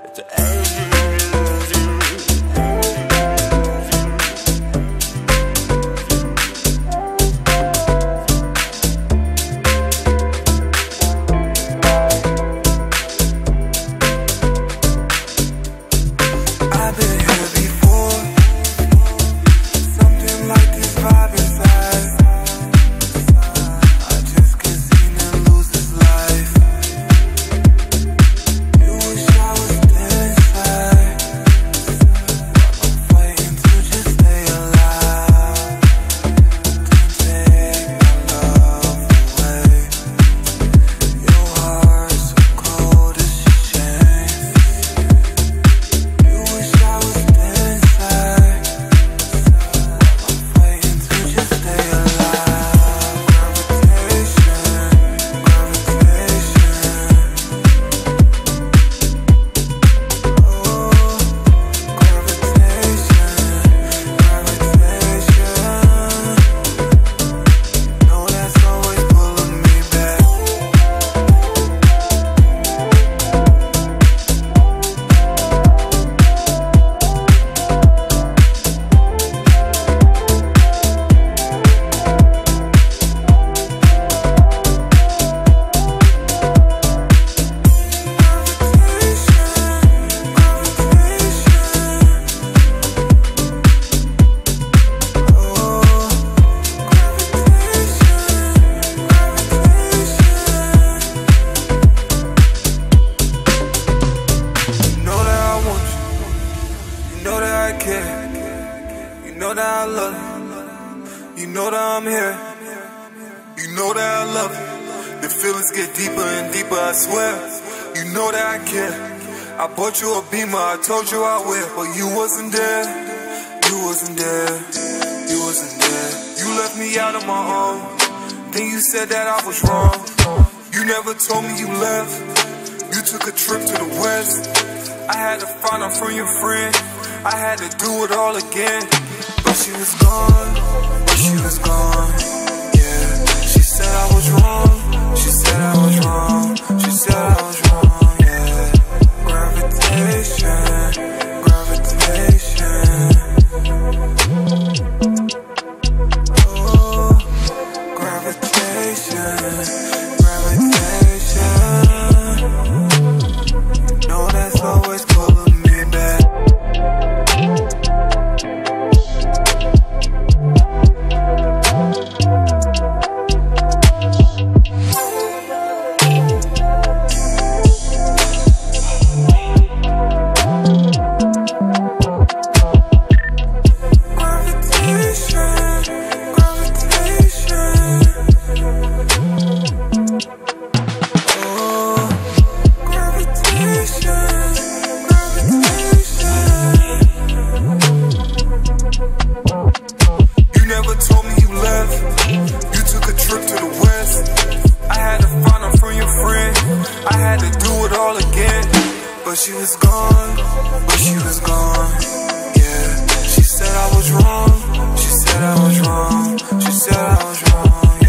know that I love you. You know that I'm here. You know that I love you. The feelings get deeper and deeper, I swear. You know that I care. I bought you a Beamer, I told you I will, but you wasn't there. You wasn't there. You wasn't there. You left me out on my own. Then you said that I was wrong. You never told me you left. You took a trip to the west. I had to find out from your friend. I had to do it all again. But she was gone. But she was gone. Yeah. She said I was wrong. She said I was wrong. She said I was wrong. Yeah. Gravitation. Gravitation. Oh. Gravitation. Gravitation. No, that's always pulling me back. But she was gone, but she was gone, yeah. She said I was wrong, she said I was wrong, she said I was wrong.